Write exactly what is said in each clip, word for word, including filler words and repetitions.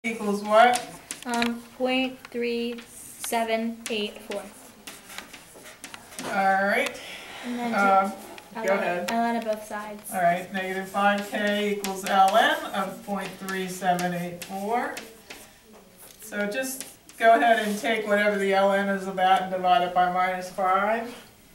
equals what? Um, point three seven eight four. Alright. And then Um, I go ln, ahead. I ln of both sides. Alright, negative five k equals ln of point three seven eight four. So just go ahead and take whatever the ln is of that and divide it by minus five.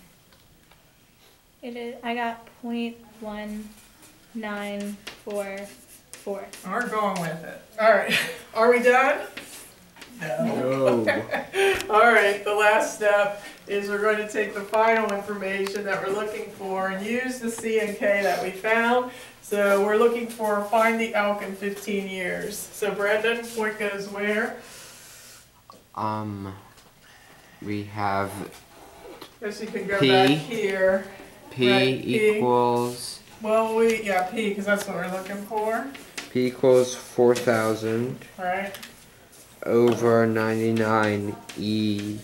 It is. I got point one nine four four. We're going with it. Alright, are we done? No. Alright, the last step is we're going to take the final information that we're looking for and use the C and K that we found. So we're looking for find the elk in fifteen years. So Brendan, point goes where? Um, we have Guess you can go P. back here. P Right, P. equals Well, we, yeah, P, because that's what we're looking for. P equals four thousand Alright, over ninety-nine E.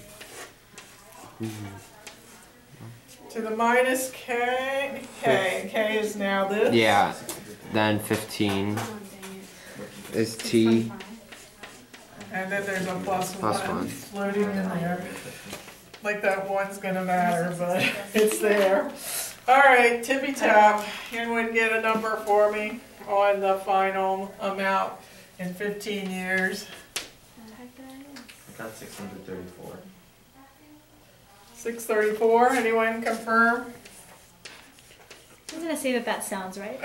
to the minus K, K, and K is now this. Yeah, then fifteen is T. And then there's a plus, Plus one, one. floating in there. Like that one's gonna matter, but it's there. Alright, tippy tap. Anyone get a number for me on the final amount in fifteen years? I got six hundred thirty-four. six thirty-four, anyone confirm? I'm gonna say that that sounds right.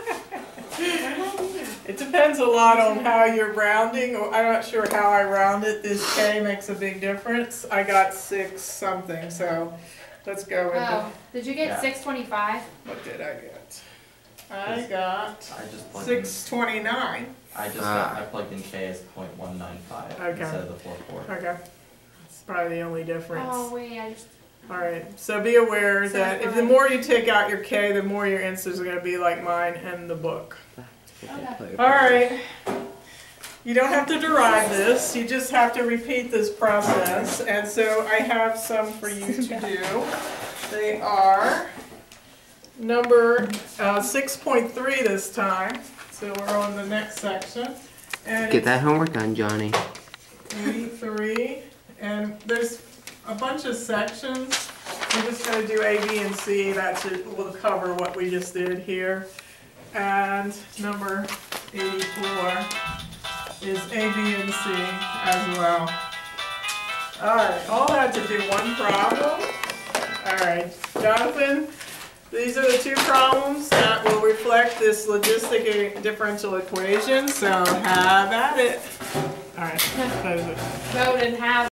It depends a lot on how you're rounding. I'm not sure how I round it. This K makes a big difference. I got six something, so let's go with Oh, it. did you get Yeah. six twenty-five? What did I get? I got I just plugged six twenty-nine. in. I just Ah. got, I plugged in K as point one nine five Okay. instead of the four four. Okay. It's probably the only difference. Oh wait, I just. Alright, so be aware So that if the fine. more you take out your K, the more your answers are going to be like mine and the book. Alright, you don't have to derive this, you just have to repeat this process. And so I have some for you to do. They are number uh, six point three this time, so we're on the next section. And Get that homework done, Johnny. three, three, and there's a bunch of sections. We're just going to do A, B, and C. That should, will cover what we just did here. And number eighty-four is A, B, and C as well. Alright, all that to do one problem. Alright, Jonathan, these are the two problems that will reflect this logistic differential equation, so have at it. Alright, close it. Vote and have